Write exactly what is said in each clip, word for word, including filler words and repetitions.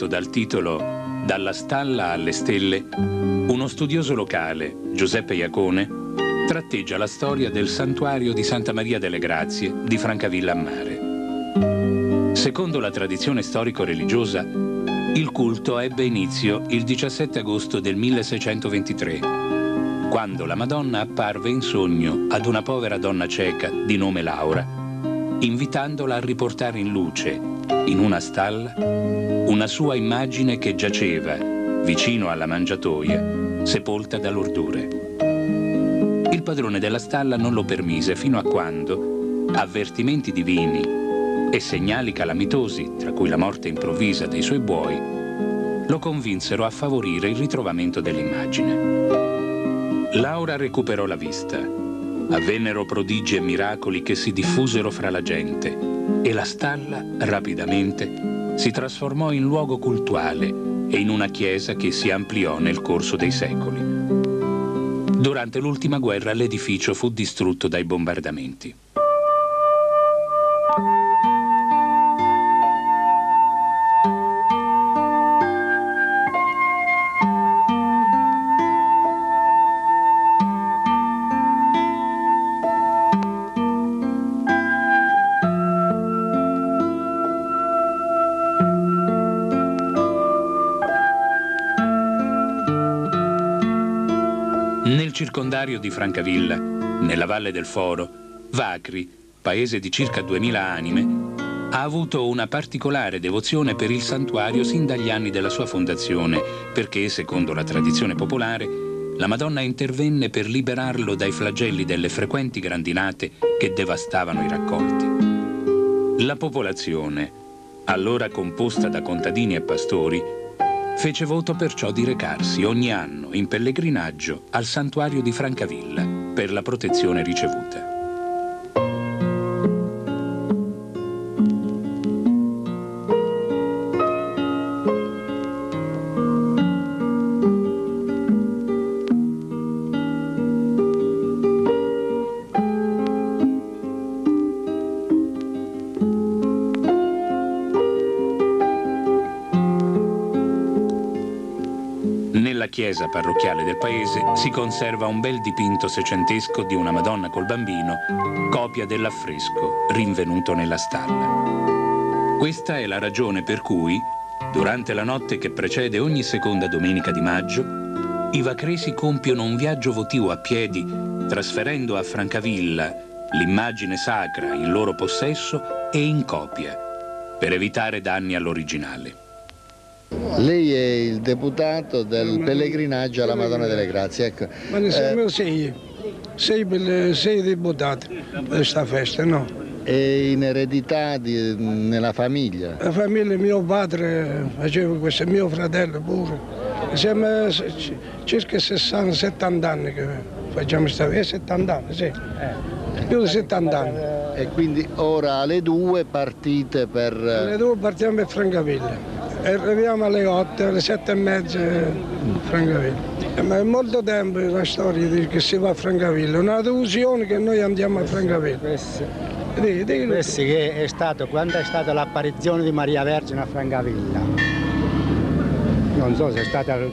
dal titolo Dalla stalla alle stelle, uno studioso locale, Giuseppe Iacone, tratteggia la storia del santuario di Santa Maria delle Grazie di Francavilla a Mare. Secondo la tradizione storico-religiosa, il culto ebbe inizio il diciassette agosto del milleseicentoventitré, quando la Madonna apparve in sogno ad una povera donna cieca di nome Laura, invitandola a riportare in luce, in una stalla, una sua immagine che giaceva vicino alla mangiatoia, sepolta dall'ordure. Il padrone della stalla non lo permise fino a quando avvertimenti divini e segnali calamitosi, tra cui la morte improvvisa dei suoi buoi, lo convinsero a favorire il ritrovamento dell'immagine. Laura recuperò la vista. Avvennero prodigi e miracoli che si diffusero fra la gente e la stalla rapidamente si trasformò in luogo cultuale e in una chiesa che si ampliò nel corso dei secoli. Durante l'ultima guerra l'edificio fu distrutto dai bombardamenti. Nel circondario di Francavilla, nella Valle del Foro, Vacri, paese di circa duemila anime, ha avuto una particolare devozione per il santuario sin dagli anni della sua fondazione, perché, secondo la tradizione popolare, la Madonna intervenne per liberarlo dai flagelli delle frequenti grandinate che devastavano i raccolti. La popolazione, allora composta da contadini e pastori, fece voto perciò di recarsi ogni anno in pellegrinaggio al santuario di Francavilla per la protezione ricevuta. Nella chiesa parrocchiale del paese si conserva un bel dipinto seicentesco di una Madonna col bambino, copia dell'affresco rinvenuto nella stalla. Questa è la ragione per cui, durante la notte che precede ogni seconda domenica di maggio, i vacresi compiono un viaggio votivo a piedi, trasferendo a Francavilla l'immagine sacra in loro possesso e in copia, per evitare danni all'originale. Lei è il deputato del pellegrinaggio alla Madonna delle Grazie. Ecco. Ma ne siamo eh, sei, sei, sei deputati per questa festa, no? È in eredità di, nella famiglia? La famiglia, mio padre faceva questo, mio fratello pure. Siamo circa sessanta settanta anni che facciamo questa festa, settanta anni, sì. Più di settanta anni. E quindi ora alle due partite per... Alle due partiamo per Francavilla. E arriviamo alle otto, alle sette e mezza a Francavilla. Ma è molto tempo la storia di che si va a Francavilla, una delusione che noi andiamo a Francavilla. Questo, Dì, dì, questo che è stato, quando è stata l'apparizione di Maria Vergine a Francavilla? Non so se è stata nel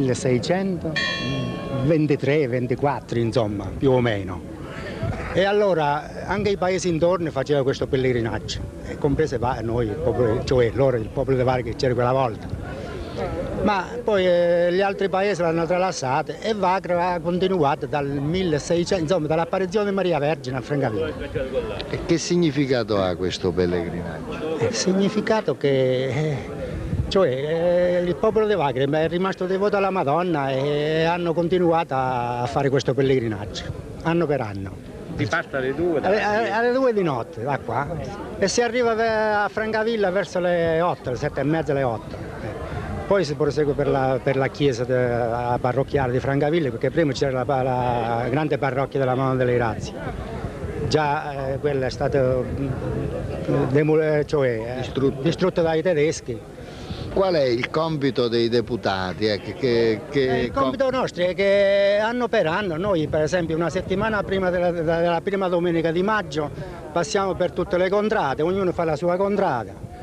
milleseicentoventitré ventiquattro, insomma, più o meno. E allora anche i paesi intorno facevano questo pellegrinaggio, e comprese noi, il popolo, cioè loro, il popolo di Vacri che c'era quella volta. Ma poi eh, gli altri paesi l'hanno tralasciato e Vacri ha continuato dal milleseicento, insomma dall'apparizione di Maria Vergine a Francavilla. E che significato ha questo pellegrinaggio? Il significato che eh, cioè, eh, il popolo di Vacri è rimasto devoto alla Madonna e hanno continuato a fare questo pellegrinaggio, anno per anno. Si parte alle due? Alle, alle due di notte, da qua. E si arriva a Francavilla verso le otto, le sette e mezza, le otto. Poi si prosegue per la, per la chiesa de, la parrocchiale di Francavilla, perché prima c'era la, la grande parrocchia della Madonna delle Grazie. Già eh, quella è stata eh, cioè, distrutta. distrutta dai tedeschi. Qual è il compito dei deputati? Eh, che, che, che eh, il compito nostro è che anno per anno, noi per esempio una settimana prima della, della prima domenica di maggio passiamo per tutte le contrade, ognuno fa la sua contrada.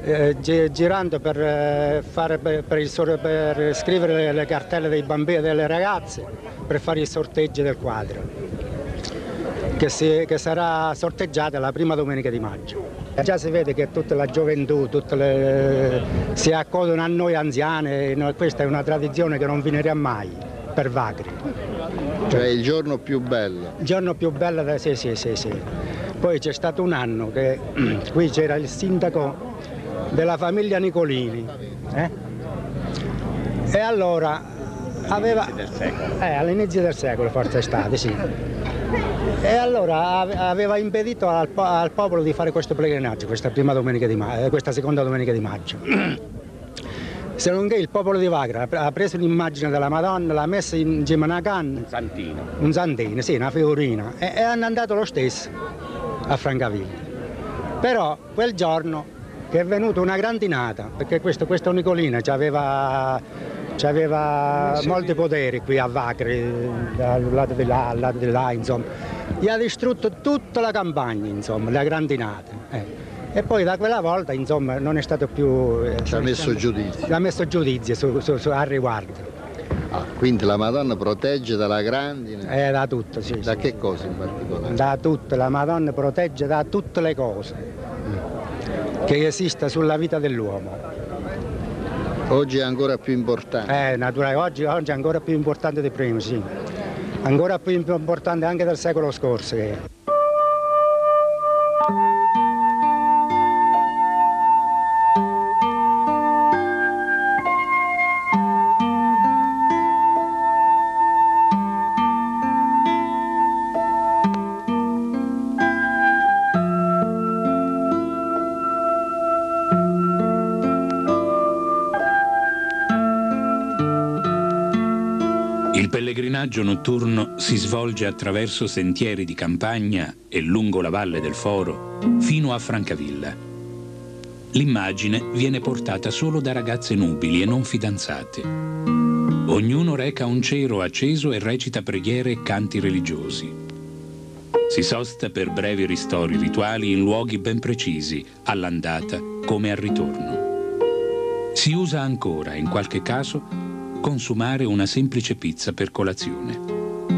eh, gi girando per, eh, fare, per, per, il, per scrivere le, le cartelle dei bambini e delle ragazze per fare i sorteggi del quadro, che, si, che sarà sorteggiata la prima domenica di maggio. Già si vede che tutta la gioventù tutte le, si accodono a noi anziane, no, questa è una tradizione che non finirà mai per Vacri. Cioè il giorno più bello? Il giorno più bello, sì, sì, sì, sì. Poi c'è stato un anno che qui c'era il sindaco della famiglia Nicolini, eh? E allora aveva, eh, all'inizio del secolo forse è stato, sì. E allora aveva impedito al, al popolo di fare questo pellegrinaggio, questa, prima domenica di maggio, questa seconda domenica di maggio. Se non che il popolo di Vagra ha preso un'immagine della Madonna, l'ha messa in cima a una canna. Un santino. Un santino, sì, una figurina. E, e hanno andato lo stesso a Francavilla. Però quel giorno che è venuta una grandinata, perché questo, questo Nicolino aveva molti poteri qui a Vacri, dal lato di là, al lato di là, insomma. Gli ha distrutto tutta la campagna, insomma, la grandinata. Eh. E poi da quella volta, insomma, non è stato più... Eh, ci ha messo giudizio. Ha messo giudizio su, su, su, al riguardo. Ah, quindi la Madonna protegge dalla grandine? Eh, da tutto, sì. Da sì, che sì. cosa in particolare? Da tutto, la Madonna protegge da tutte le cose che esista sulla vita dell'uomo. Oggi è ancora più importante? Eh, naturalmente, oggi, oggi è ancora più importante di prima, sì. Ancora più importante anche del secolo scorso. Che... Il pellegrinaggio notturno si svolge attraverso sentieri di campagna e lungo la valle del Foro fino a Francavilla. L'immagine viene portata solo da ragazze nubili e non fidanzate. Ognuno reca un cero acceso e recita preghiere e canti religiosi. Si sosta per brevi ristori rituali in luoghi ben precisi, all'andata come al ritorno. Si usa ancora, in qualche caso, consumare una semplice pizza per colazione.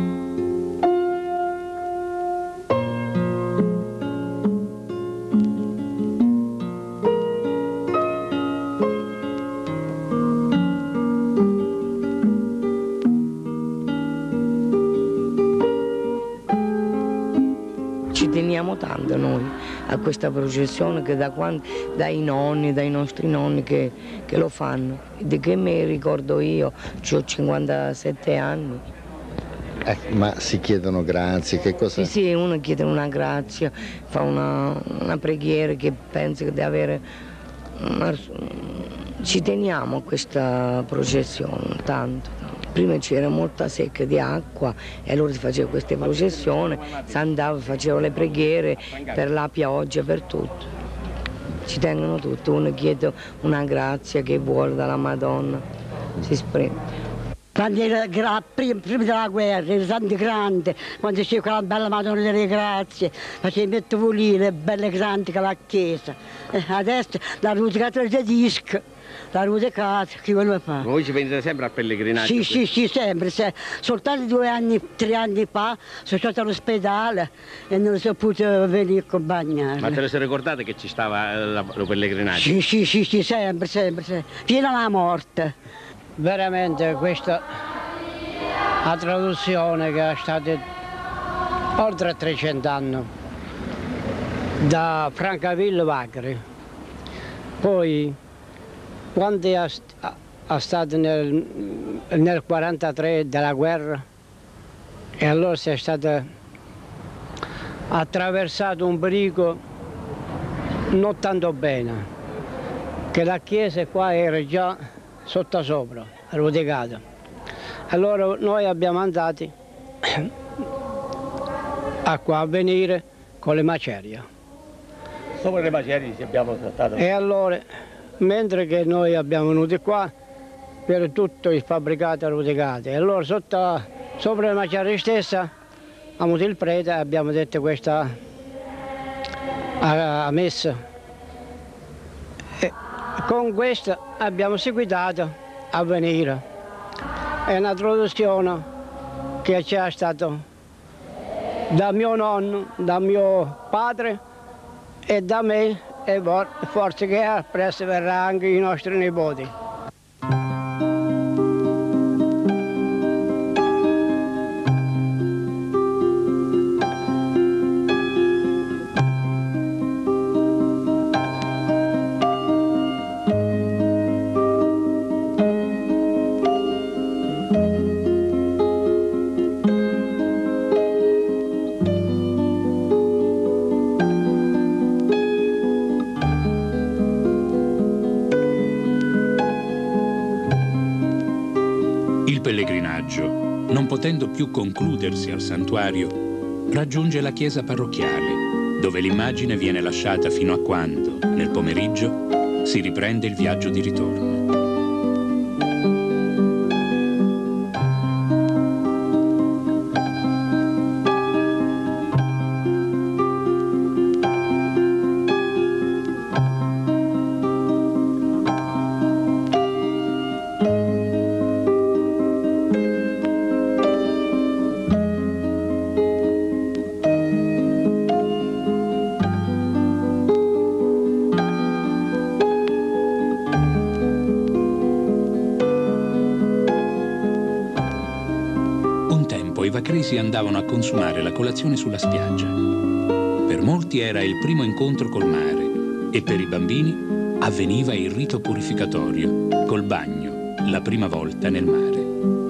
Ci teniamo tanto noi a questa processione, che da quando, dai nonni, dai nostri nonni che, che lo fanno. Di che mi ricordo io, ho cinquantasette anni. Eh, ma si chiedono grazie, che cosa? Sì, sì, uno chiede una grazia, fa una, una preghiera che pensa di avere... Una, ci teniamo a questa processione tanto. Prima c'era molta secca di acqua e allora si faceva queste processioni, si andava, faceva le preghiere per la pioggia, per tutto. Ci tengono tutti, uno chiede una grazia che vuole dalla Madonna, si esprime. Quando era prima, prima della guerra, era tanto grande, quando c'era quella bella Madonna delle Grazie, faceva mettere volire, belle grandi che la chiesa. Eh, adesso la rudicatura di disco. La rudicata, chi vuole fare? Voi ci venite sempre al pellegrinaggio? Sì, sì, sì, sempre, sempre. Soltanto due anni, tre anni fa sono stata all'ospedale e non sono potuto venire a accompagnare. Ma te lo sei ricordate che ci stava il pellegrinaggio? Sì, sì, sì, sì, sempre, sempre, sempre, fino alla morte. Veramente questa la traduzione che è stata oltre trecento anni, da Francavilla Vacri. Poi quando è, è stato nel, nel quarantatré della guerra, e allora si è stato attraversato un pericolo non tanto bene, che la chiesa qua era già sottosopra, ruticata. Allora noi abbiamo andato a qua a venire con le macerie. Sopra le macerie ci abbiamo trattato. E allora, mentre che noi abbiamo venuti qua, per tutto il fabbricato ruticati. E allora sotto, sopra le macerie stessa, abbiamo avuto il prete e abbiamo detto questa a, a messa. E Con questo abbiamo seguitato a venire. È una tradizione che c'è stato da mio nonno, da mio padre e da me, e forse che presto verrà anche i nostri nipoti. Il pellegrinaggio, non potendo più concludersi al santuario, raggiunge la chiesa parrocchiale, dove l'immagine viene lasciata fino a quando, nel pomeriggio, si riprende il viaggio di ritorno. I vacresi andavano a consumare la colazione sulla spiaggia. Per molti era il primo incontro col mare e per i bambini avveniva il rito purificatorio, col bagno, la prima volta nel mare.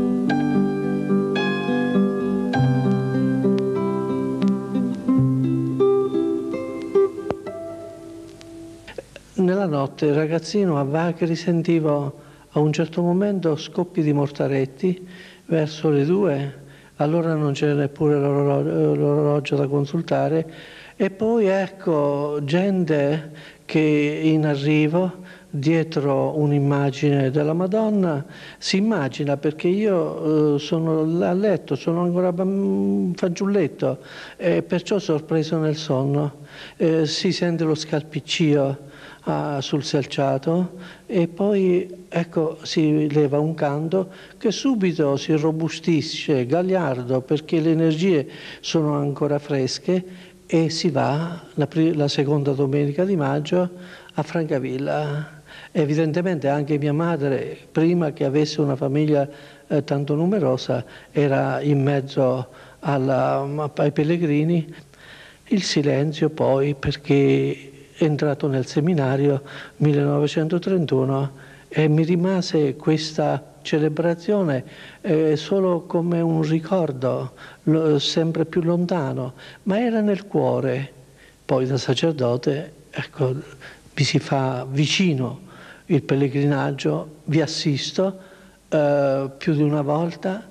Nella notte, ragazzino, a Vacri sentivo a un certo momento scoppi di mortaretti verso le due. Allora non c'era neppure l'orologio da consultare, e poi ecco gente che in arrivo dietro un'immagine della Madonna si immagina, perché io eh, sono a letto, sono ancora un fanciulletto e perciò sorpreso nel sonno, eh, si sente lo scalpiccio ah, sul selciato e poi ecco si leva un canto che subito si robustisce, gagliardo, perché le energie sono ancora fresche, e si va la, la seconda domenica di maggio a Francavilla. Evidentemente anche mia madre, prima che avesse una famiglia eh, tanto numerosa, era in mezzo alla, ai pellegrini. Il silenzio poi, perché è entrato nel seminario millenovecentotrentuno e mi rimase questa celebrazione eh, solo come un ricordo, lo, sempre più lontano, ma era nel cuore. Poi da sacerdote, ecco, mi si fa vicino il pellegrinaggio, vi assisto eh, più di una volta.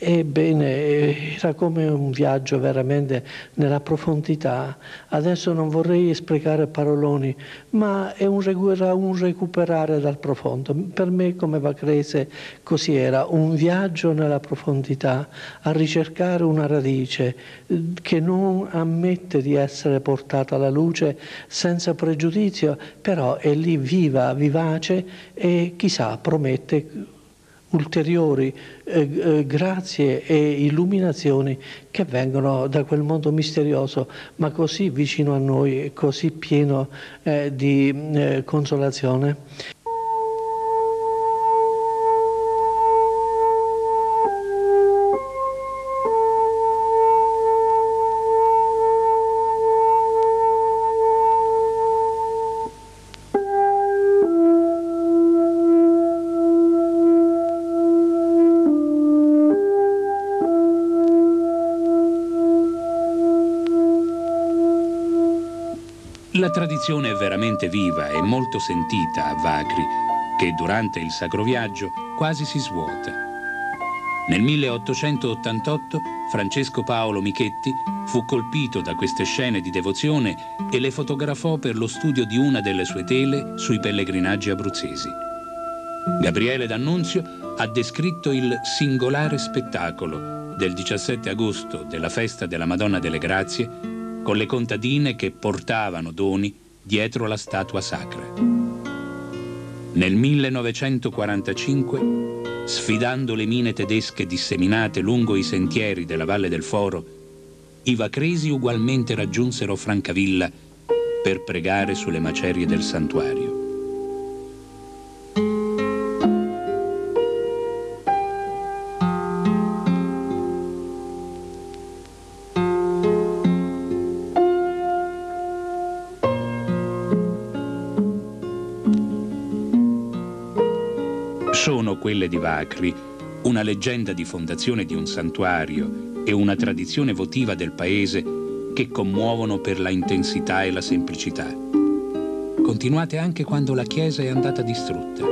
Ebbene, era come un viaggio veramente nella profondità. Adesso non vorrei sprecare paroloni, ma è un, era un recuperare dal profondo. Per me come vacrese così era, un viaggio nella profondità, a ricercare una radice che non ammette di essere portata alla luce senza pregiudizio, però è lì viva, vivace e chissà promette ulteriori eh, eh, grazie e illuminazioni che vengono da quel mondo misterioso, ma così vicino a noi e così pieno eh, di eh, consolazione. La tradizione è veramente viva e molto sentita a Vacri, che durante il Sacro Viaggio quasi si svuota. Nel milleottocentottantotto Francesco Paolo Michetti fu colpito da queste scene di devozione e le fotografò per lo studio di una delle sue tele sui pellegrinaggi abruzzesi. Gabriele D'Annunzio ha descritto il singolare spettacolo del diciassette agosto della festa della Madonna delle Grazie, con le contadine che portavano doni dietro la statua sacra. Nel millenovecentoquarantacinque, sfidando le mine tedesche disseminate lungo i sentieri della Valle del Foro, i vacresi ugualmente raggiunsero Francavilla per pregare sulle macerie del santuario. Sono quelle di Vacri una leggenda di fondazione di un santuario e una tradizione votiva del paese che commuovono per la intensità e la semplicità, continuate anche quando la chiesa è andata distrutta.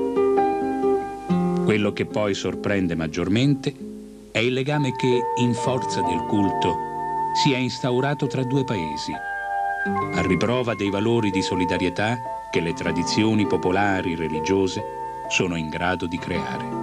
Quello che poi sorprende maggiormente è il legame che, in forza del culto, si è instaurato tra due paesi, a riprova dei valori di solidarietà che le tradizioni popolari religiose sono in grado di creare.